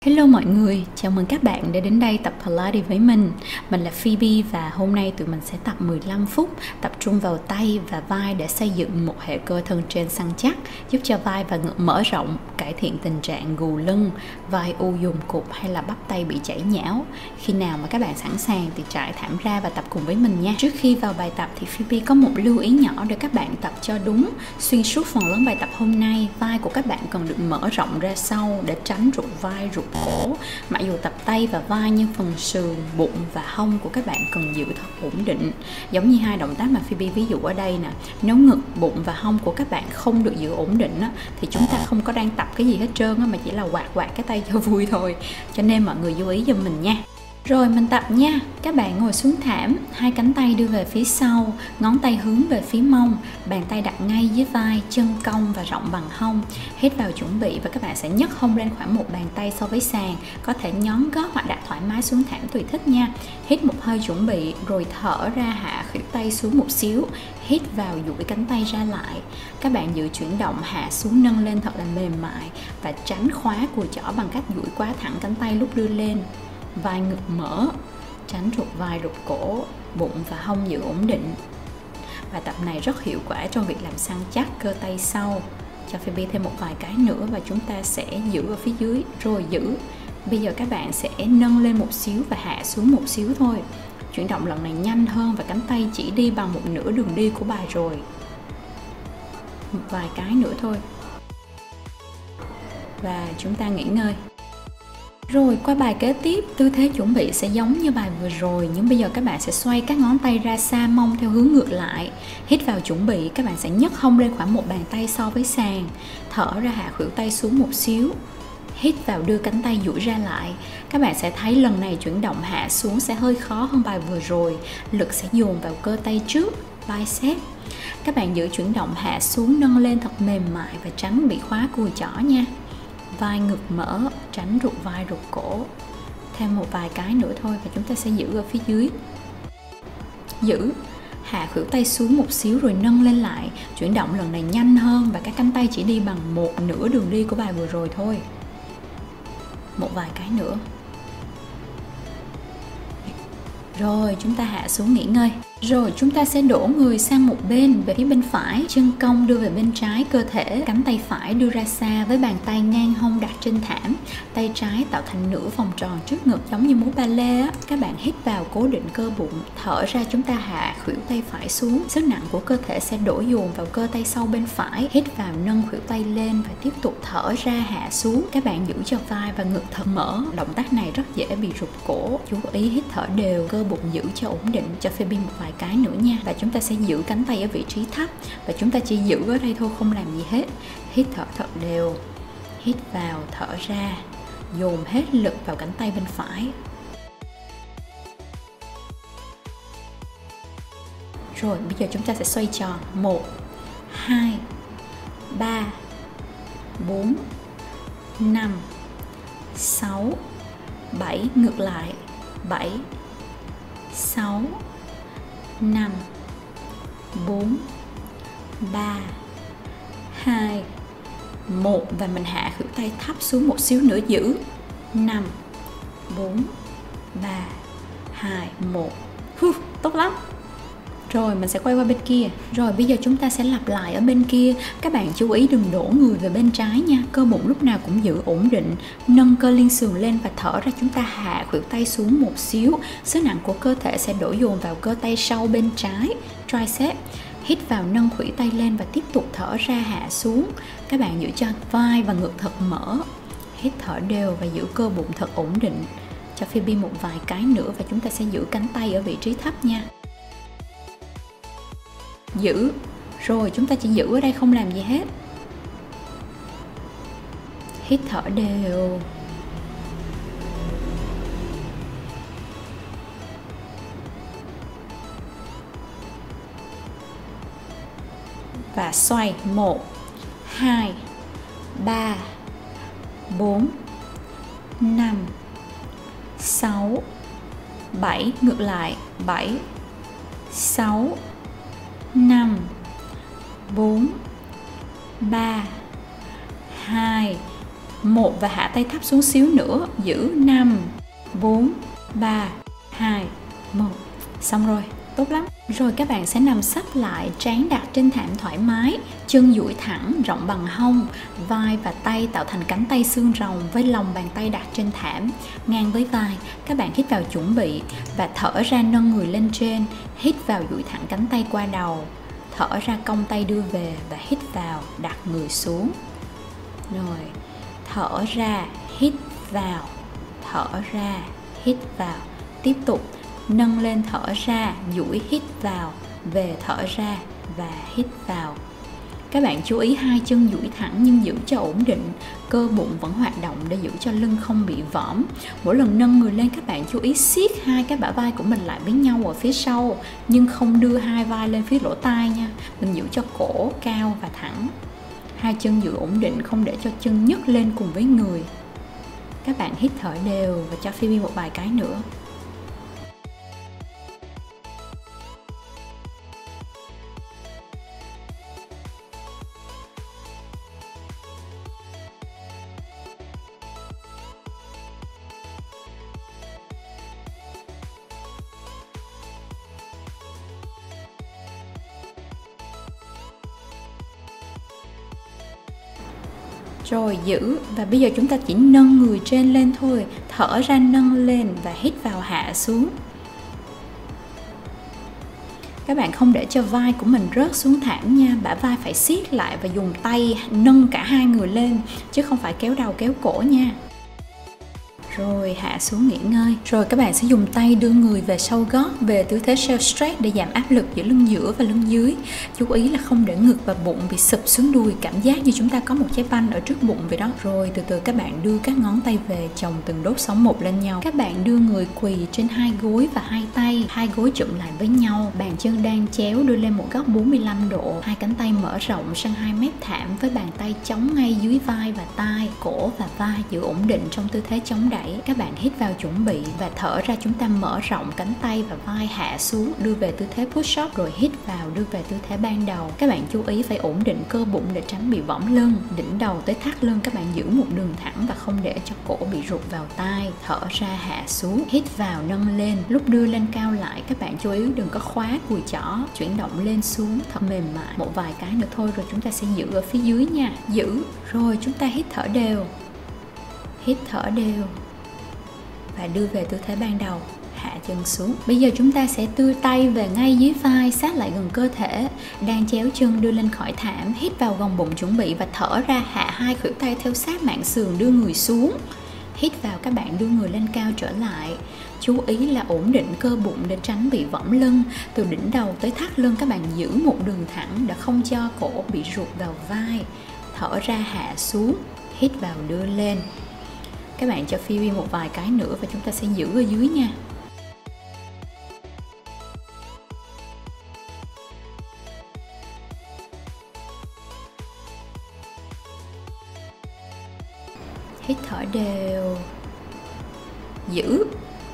Hello mọi người, chào mừng các bạn đã đến đây tập Pilates với mình. Mình là Phoebe và hôm nay tụi mình sẽ tập 15 phút, tập trung vào tay và vai để xây dựng một hệ cơ thân trên săn chắc, giúp cho vai và ngực mở rộng, cải thiện tình trạng gù lưng, vai u dùng cụt hay là bắp tay bị chảy nhão. Khi nào mà các bạn sẵn sàng thì trải thảm ra và tập cùng với mình nha. Trước khi vào bài tập thì Phoebe có một lưu ý nhỏ để các bạn tập cho đúng. Xuyên suốt phần lớn bài tập hôm nay, vai của các bạn cần được mở rộng ra sau để tránh rụt vai, rụt cổ. Mặc dù tập tay và vai nhưng phần sườn, bụng và hông của các bạn cần giữ thật ổn định. Giống như hai động tác mà Phoebe ví dụ ở đây nè. Nếu ngực, bụng và hông của các bạn không được giữ ổn định á, thì chúng ta không có đang tập cái gì hết trơn á, mà chỉ là quạt cái tay cho vui thôi. Cho nên mọi người lưu ý giùm mình nha. Rồi mình tập nha. Các bạn ngồi xuống thảm, hai cánh tay đưa về phía sau, ngón tay hướng về phía mông, bàn tay đặt ngay dưới vai, chân cong và rộng bằng hông. Hít vào chuẩn bị và các bạn sẽ nhấc hông lên khoảng một bàn tay so với sàn, có thể nhón gót hoặc đặt thoải mái xuống thảm tùy thích nha. Hít một hơi chuẩn bị rồi thở ra, hạ khuỷu tay xuống một xíu. Hít vào duỗi cánh tay ra lại. Các bạn giữ chuyển động hạ xuống nâng lên thật là mềm mại và tránh khóa cùi chỏ bằng cách duỗi quá thẳng cánh tay lúc đưa lên. Vai ngực mở, tránh rụt vai rụt cổ, bụng và hông giữ ổn định. Bài tập này rất hiệu quả trong việc làm săn chắc cơ tay sau. Cho Phoebe thêm một vài cái nữa và chúng ta sẽ giữ ở phía dưới, rồi giữ. Bây giờ các bạn sẽ nâng lên một xíu và hạ xuống một xíu thôi. Chuyển động lần này nhanh hơn và cánh tay chỉ đi bằng một nửa đường đi của bài rồi. Một vài cái nữa thôi. Và chúng ta nghỉ ngơi. Rồi qua bài kế tiếp, tư thế chuẩn bị sẽ giống như bài vừa rồi, nhưng bây giờ các bạn sẽ xoay các ngón tay ra xa mông theo hướng ngược lại. Hít vào chuẩn bị, các bạn sẽ nhấc hông lên khoảng một bàn tay so với sàn. Thở ra hạ khuỷu tay xuống một xíu. Hít vào đưa cánh tay duỗi ra lại. Các bạn sẽ thấy lần này chuyển động hạ xuống sẽ hơi khó hơn bài vừa rồi. Lực sẽ dồn vào cơ tay trước, bicep. Các bạn giữ chuyển động hạ xuống nâng lên thật mềm mại và tránh bị khóa cùi chỏ nha. Vai ngực mở, tránh rụt vai rụt cổ. Thêm một vài cái nữa thôi và chúng ta sẽ giữ ở phía dưới. Giữ, hạ khuỷu tay xuống một xíu rồi nâng lên lại. Chuyển động lần này nhanh hơn và các cánh tay chỉ đi bằng một nửa đường đi của bài vừa rồi thôi. Một vài cái nữa. Rồi chúng ta hạ xuống nghỉ ngơi. Rồi chúng ta sẽ đổ người sang một bên về phía bên phải, chân cong đưa về bên trái cơ thể, cánh tay phải đưa ra xa với bàn tay ngang hông đặt trên thảm, tay trái tạo thành nửa vòng tròn trước ngực giống như múa ballet á. Các bạn hít vào cố định cơ bụng, thở ra chúng ta hạ khuỷu tay phải xuống, sức nặng của cơ thể sẽ đổ dồn vào cơ tay sau bên phải. Hít vào nâng khuỷu tay lên và tiếp tục thở ra hạ xuống. Các bạn giữ cho vai và ngực thật mở. Động tác này rất dễ bị rụt cổ. Chú ý hít thở đều, cơ bụng giữ cho ổn định. Cho Phoebe một vài cái nữa nha. Và chúng ta sẽ giữ cánh tay ở vị trí thấp và chúng ta chỉ giữ ở đây thôi, không làm gì hết. Hít thở thật đều, hít vào thở ra, dồn hết lực vào cánh tay bên phải. Rồi bây giờ chúng ta sẽ xoay tròn 1 2 3 4 5 6 7, ngược lại 7 6 5 4 3 2 1 và mình hạ khuỷu tay thấp xuống một xíu nữa, giữ 5 4 3 2 1. Tốt lắm. Rồi mình sẽ quay qua bên kia. Rồi bây giờ chúng ta sẽ lặp lại ở bên kia. Các bạn chú ý đừng đổ người về bên trái nha. Cơ bụng lúc nào cũng giữ ổn định. Nâng cơ liên sườn lên và thở ra chúng ta hạ khuỷu tay xuống một xíu. Sức nặng của cơ thể sẽ đổ dồn vào cơ tay sau bên trái, tricep. Hít vào nâng khuỷu tay lên và tiếp tục thở ra hạ xuống. Các bạn giữ cho vai và ngực thật mở. Hít thở đều và giữ cơ bụng thật ổn định. Cho Phoebe một vài cái nữa và chúng ta sẽ giữ cánh tay ở vị trí thấp nha. Giữ. Rồi chúng ta chỉ giữ ở đây, không làm gì hết. Hít thở đều. Và xoay 1 2 3 4 5 6 7, ngược lại 7 6 5 4 3 2 1 và hạ tay thấp xuống xíu nữa, giữ 5, 4, 3, 2, 1. Xong rồi, tốt lắm. Rồi các bạn sẽ nằm sấp lại, trán đặt trên thảm thoải mái, chân duỗi thẳng, rộng bằng hông, vai và tay tạo thành cánh tay xương rồng với lòng bàn tay đặt trên thảm, ngang với vai. Các bạn hít vào chuẩn bị và thở ra nâng người lên trên, hít vào duỗi thẳng cánh tay qua đầu, thở ra cong tay đưa về và hít vào, đặt người xuống. Rồi, thở ra, hít vào, thở ra, hít vào. Tiếp tục nâng lên, thở ra, duỗi, hít vào, về, thở ra và hít vào. Các bạn chú ý hai chân duỗi thẳng nhưng giữ cho ổn định, cơ bụng vẫn hoạt động để giữ cho lưng không bị võm. Mỗi lần nâng người lên các bạn chú ý siết hai cái bả vai của mình lại với nhau ở phía sau, nhưng không đưa hai vai lên phía lỗ tai nha. Mình giữ cho cổ cao và thẳng. Hai chân giữ ổn định, không để cho chân nhấc lên cùng với người. Các bạn hít thở đều và cho Phoebe một vài cái nữa. Rồi giữ, và bây giờ chúng ta chỉ nâng người trên lên thôi, thở ra nâng lên và hít vào hạ xuống. Các bạn không để cho vai của mình rớt xuống thảm nha, bả vai phải siết lại và dùng tay nâng cả hai người lên, chứ không phải kéo đầu kéo cổ nha. Rồi hạ xuống nghỉ ngơi. Rồi các bạn sẽ dùng tay đưa người về sau gót, về tư thế shell stretch để giảm áp lực giữa lưng giữa và lưng dưới. Chú ý là không để ngực và bụng bị sụp xuống đùi, cảm giác như chúng ta có một trái banh ở trước bụng vậy đó. Rồi từ từ các bạn đưa các ngón tay về, chồng từng đốt sống một lên nhau. Các bạn đưa người quỳ trên hai gối và hai tay, hai gối chụm lại với nhau, bàn chân đang chéo đưa lên một góc 45 độ, hai cánh tay mở rộng sang hai mép thảm với bàn tay chống ngay dưới vai và tai, cổ và vai, giữ ổn định trong tư thế chống đẩy. Các bạn hít vào chuẩn bị và thở ra, chúng ta mở rộng cánh tay và vai, hạ xuống đưa về tư thế push up, rồi hít vào đưa về tư thế ban đầu. Các bạn chú ý phải ổn định cơ bụng để tránh bị võng lưng. Đỉnh đầu tới thắt lưng các bạn giữ một đường thẳng và không để cho cổ bị rụt vào tai. Thở ra hạ xuống, hít vào nâng lên. Lúc đưa lên cao lại các bạn chú ý đừng có khóa cùi chỏ, chuyển động lên xuống thật mềm mại. Một vài cái nữa thôi rồi chúng ta sẽ giữ ở phía dưới nha. Giữ rồi chúng ta hít thở đều, hít thở đều và đưa về tư thế ban đầu, hạ chân xuống. Bây giờ chúng ta sẽ đưa tay về ngay dưới vai, sát lại gần cơ thể, đang chéo chân đưa lên khỏi thảm, hít vào gồng bụng chuẩn bị và thở ra, hạ hai khuỷu tay theo sát mạn sườn, đưa người xuống. Hít vào các bạn đưa người lên cao trở lại. Chú ý là ổn định cơ bụng để tránh bị võng lưng. Từ đỉnh đầu tới thắt lưng các bạn giữ một đường thẳng để không cho cổ bị rụt vào vai. Thở ra hạ xuống, hít vào đưa lên. Các bạn cho Phoebe một vài cái nữa và chúng ta sẽ giữ ở dưới nha. Hít thở đều, giữ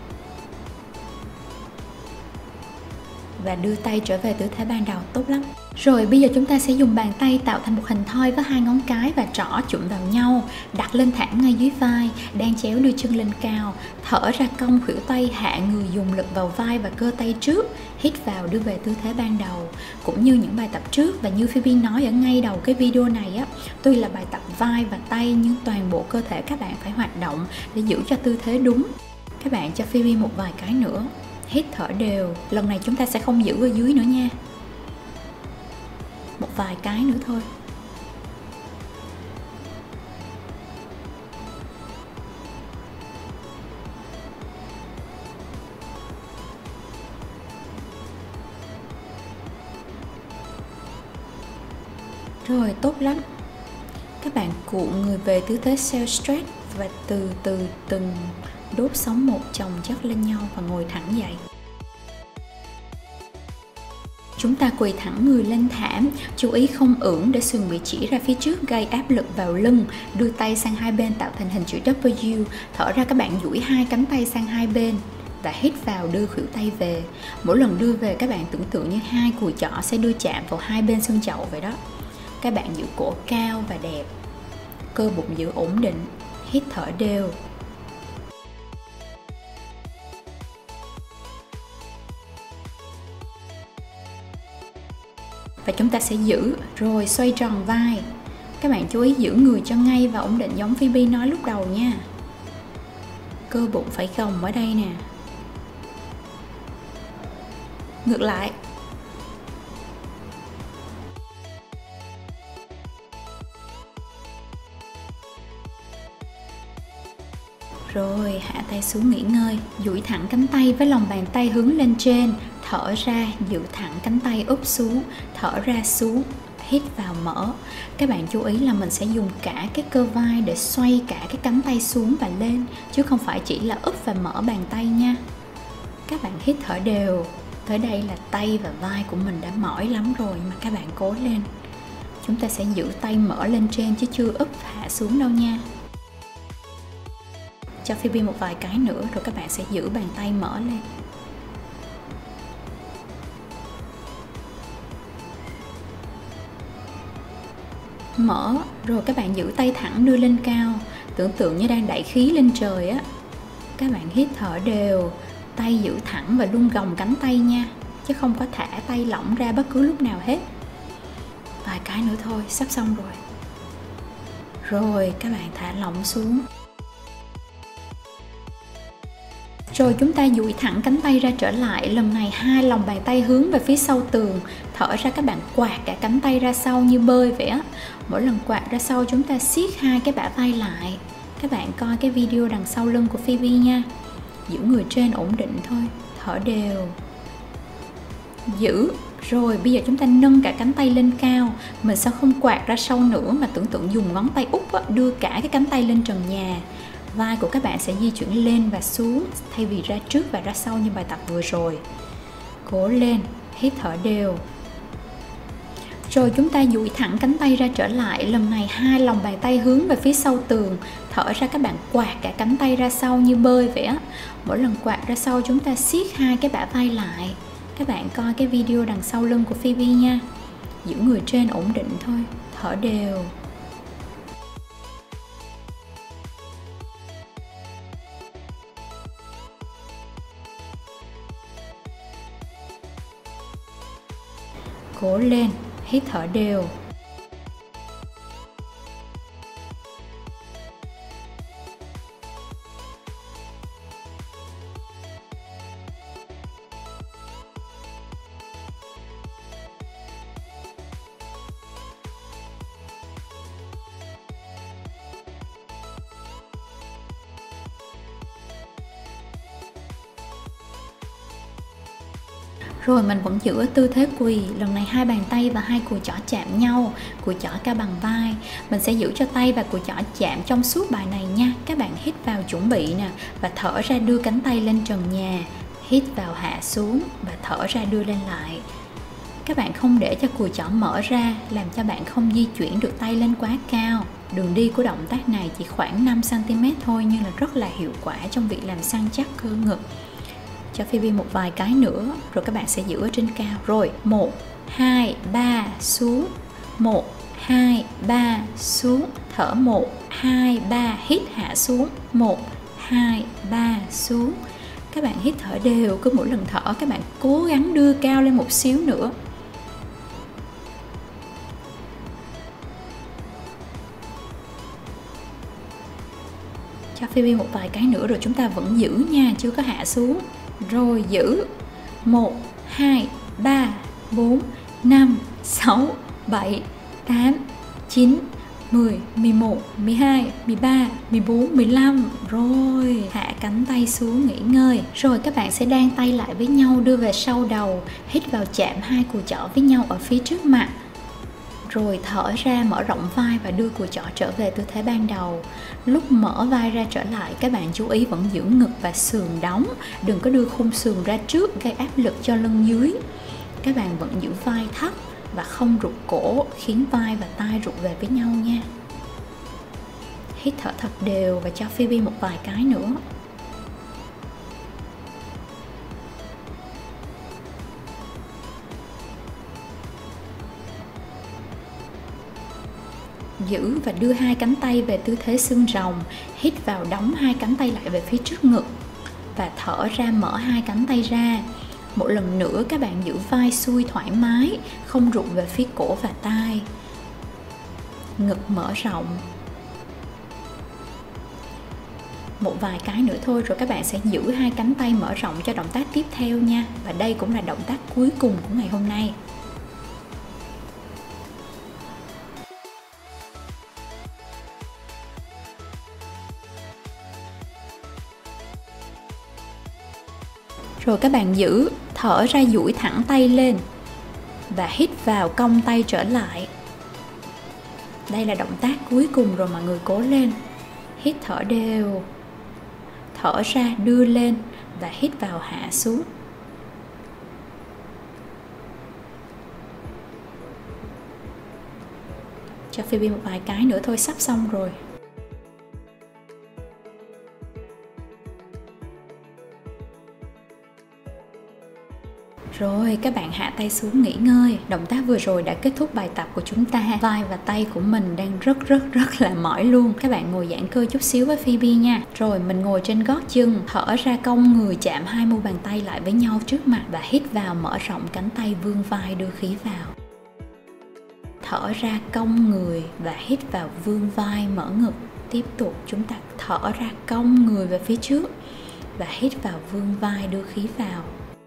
và đưa tay trở về tư thế ban đầu. Tốt lắm. Rồi bây giờ chúng ta sẽ dùng bàn tay tạo thành một hình thoi với hai ngón cái và trỏ chụm vào nhau, đặt lên thảm ngay dưới vai, đang chéo đưa chân lên cao, thở ra cong khuỷu tay, hạ người dùng lực vào vai và cơ tay trước, hít vào đưa về tư thế ban đầu. Cũng như những bài tập trước và như Phoebe nói ở ngay đầu cái video này á, tuy là bài tập vai và tay nhưng toàn bộ cơ thể các bạn phải hoạt động để giữ cho tư thế đúng. Các bạn cho Phoebe một vài cái nữa. Hít thở đều. Lần này chúng ta sẽ không giữ ở dưới nữa nha. Một vài cái nữa thôi. Rồi, tốt lắm. Các bạn cuộn người về tư thế shell stretch và từ từ từng đốt sống một chồng chất lên nhau và ngồi thẳng dậy. Chúng ta quỳ thẳng người lên thảm, chú ý không ưỡn để sườn bị chỉ ra phía trước gây áp lực vào lưng. Đưa tay sang hai bên tạo thành hình chữ W. Thở ra các bạn duỗi hai cánh tay sang hai bên và hít vào đưa khuỷu tay về. Mỗi lần đưa về các bạn tưởng tượng như hai cùi chỏ sẽ đưa chạm vào hai bên xương chậu vậy đó. Các bạn giữ cổ cao và đẹp. cơ bụng giữ ổn định. Hít thở đều. Và chúng ta sẽ giữ, rồi xoay tròn vai. Các bạn chú ý giữ người cho ngay và ổn định giống Phoebe nói lúc đầu nha. Cơ bụng phải gồng ở đây nè. Ngược lại. Rồi hạ tay xuống nghỉ ngơi, duỗi thẳng cánh tay với lòng bàn tay hướng lên trên, thở ra, giữ thẳng cánh tay úp xuống, thở ra xuống, hít vào mở. Các bạn chú ý là mình sẽ dùng cả cái cơ vai để xoay cả cái cánh tay xuống và lên, chứ không phải chỉ là úp và mở bàn tay nha. Các bạn hít thở đều. Tới đây là tay và vai của mình đã mỏi lắm rồi, mà các bạn cố lên. Chúng ta sẽ giữ tay mở lên trên chứ chưa úp hạ xuống đâu nha. Cho Phoebe một vài cái nữa rồi các bạn sẽ giữ bàn tay mở lên. Mở, rồi các bạn giữ tay thẳng đưa lên cao, tưởng tượng như đang đẩy khí lên trời á. Các bạn hít thở đều, tay giữ thẳng và luôn gồng cánh tay nha, chứ không có thả tay lỏng ra bất cứ lúc nào hết. Vài cái nữa thôi, sắp xong rồi. Rồi các bạn thả lỏng xuống. Rồi chúng ta duỗi thẳng cánh tay ra trở lại, lần này hai lòng bàn tay hướng về phía sau tường, thở ra các bạn quạt cả cánh tay ra sau như bơi vậy á. Mỗi lần quạt ra sau chúng ta siết hai cái bả vai lại. Các bạn coi cái video đằng sau lưng của Phoebe nha. Giữ người trên ổn định thôi, thở đều. Giữ. Rồi bây giờ chúng ta nâng cả cánh tay lên cao. Mình sẽ không quạt ra sau nữa mà tưởng tượng dùng ngón tay út á, đưa cả cái cánh tay lên trần nhà. Vai của các bạn sẽ di chuyển lên và xuống thay vì ra trước và ra sau như bài tập vừa rồi. Cố lên, hít thở đều. Rồi chúng ta duỗi thẳng cánh tay ra trở lại, lần này hai lòng bàn tay hướng về phía sau tường, thở ra các bạn quạt cả cánh tay ra sau như bơi vậy á. Mỗi lần quạt ra sau chúng ta siết hai cái bả vai lại. Các bạn coi cái video đằng sau lưng của Phoebe nha. Giữ người trên ổn định thôi, thở đều. Cố lên, hít thở đều. Rồi mình vẫn giữ ở tư thế quỳ, lần này hai bàn tay và hai cùi chỏ chạm nhau, cùi chỏ cao bằng vai. Mình sẽ giữ cho tay và cùi chỏ chạm trong suốt bài này nha. Các bạn hít vào chuẩn bị nè, và thở ra đưa cánh tay lên trần nhà. Hít vào hạ xuống và thở ra đưa lên lại. Các bạn không để cho cùi chỏ mở ra, làm cho bạn không di chuyển được tay lên quá cao. Đường đi của động tác này chỉ khoảng 5 cm thôi, nhưng là rất là hiệu quả trong việc làm săn chắc cơ ngực. Cho Phoebe một vài cái nữa, rồi các bạn sẽ giữ ở trên cao. Rồi, 1, 2, 3, xuống. 1, 2, 3, xuống. Thở 1, 2, 3, hít hạ xuống. 1, 2, 3, xuống. Các bạn hít thở đều, cứ mỗi lần thở các bạn cố gắng đưa cao lên một xíu nữa. Cho Phoebe một vài cái nữa rồi chúng ta vẫn giữ nha, chưa có hạ xuống. Rồi giữ. 1, 2, 3, 4, 5, 6, 7, 8, 9, 10, 11, 12, 13, 14, 15. Rồi hạ cánh tay xuống nghỉ ngơi. Rồi các bạn sẽ đan tay lại với nhau, đưa về sau đầu. Hít vào chạm hai cùi chỏ với nhau ở phía trước mặt. Rồi thở ra mở rộng vai và đưa cùi chỏ trở về tư thế ban đầu. Lúc mở vai ra trở lại, các bạn chú ý vẫn giữ ngực và sườn đóng. Đừng có đưa khung sườn ra trước gây áp lực cho lưng dưới. Các bạn vẫn giữ vai thấp và không rụt cổ, khiến vai và tai rụt về với nhau nha. Hít thở thật đều và cho Phoebe một vài cái nữa. giữ và đưa hai cánh tay về tư thế xương rồng. Hít vào đóng hai cánh tay lại về phía trước ngực và thở ra mở hai cánh tay ra. Một lần nữa các bạn giữ vai xuôi thoải mái, không rụng về phía cổ và tai. Ngực mở rộng. Một vài cái nữa thôi rồi các bạn sẽ giữ hai cánh tay mở rộng cho động tác tiếp theo nha. Và đây cũng là động tác cuối cùng của ngày hôm nay. Rồi các bạn giữ, thở ra duỗi thẳng tay lên và hít vào cong tay trở lại. Đây là động tác cuối cùng rồi mọi người, cố lên. Hít thở đều. Thở ra đưa lên và hít vào hạ xuống. Cho Phoebe một vài cái nữa thôi, sắp xong rồi. Rồi các bạn hạ tay xuống nghỉ ngơi. Động tác vừa rồi đã kết thúc bài tập của chúng ta. Vai và tay của mình đang rất là mỏi luôn. Các bạn ngồi giãn cơ chút xíu với Phoebe nha. Rồi mình ngồi trên gót chân, thở ra cong người chạm hai mu bàn tay lại với nhau trước mặt và hít vào mở rộng cánh tay, vươn vai đưa khí vào. Thở ra cong người và hít vào vươn vai mở ngực. Tiếp tục chúng ta thở ra cong người về phía trước và hít vào vươn vai đưa khí vào.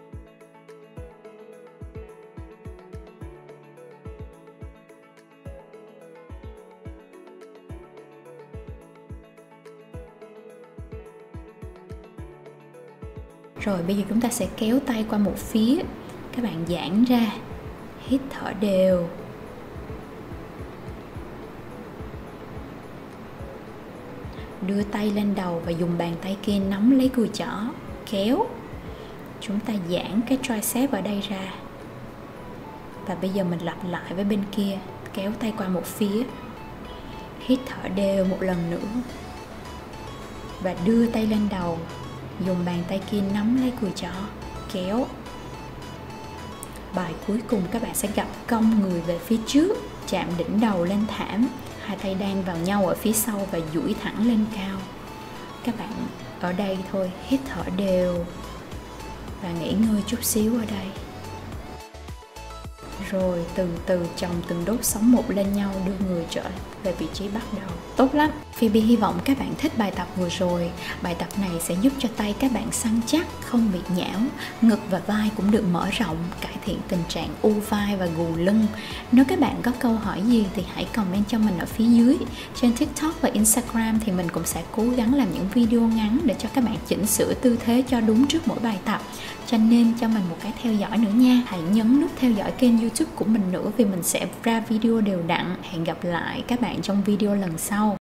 Rồi bây giờ chúng ta sẽ kéo tay qua một phía. Các bạn giãn ra. Hít thở đều. Đưa tay lên đầu và dùng bàn tay kia nắm lấy cùi chỏ. Kéo. Chúng ta giãn cái tricep ở đây ra. Và bây giờ mình lặp lại với bên kia. Kéo tay qua một phía. Hít thở đều một lần nữa. Và đưa tay lên đầu. Dùng bàn tay kia nắm lấy cùi chỏ, kéo. Bài cuối cùng các bạn sẽ gặp cong người về phía trước, chạm đỉnh đầu lên thảm. Hai tay đan vào nhau ở phía sau và duỗi thẳng lên cao. Các bạn ở đây thôi, hít thở đều và nghỉ ngơi chút xíu ở đây. Rồi từ từ chồng từng đốt sống một lên nhau, đưa người trở về vị trí bắt đầu. Tốt lắm. Phoebe hy vọng các bạn thích bài tập vừa rồi. Bài tập này sẽ giúp cho tay các bạn săn chắc, không bị nhão. Ngực và vai cũng được mở rộng, cải thiện tình trạng u vai và gù lưng. Nếu các bạn có câu hỏi gì thì hãy comment cho mình ở phía dưới. Trên TikTok và Instagram thì mình cũng sẽ cố gắng làm những video ngắn để cho các bạn chỉnh sửa tư thế cho đúng trước mỗi bài tập. Cho nên cho mình một cái theo dõi nữa nha. Hãy nhấn nút theo dõi kênh YouTube của mình nữa vì mình sẽ ra video đều đặn. Hẹn gặp lại các bạn trong video lần sau.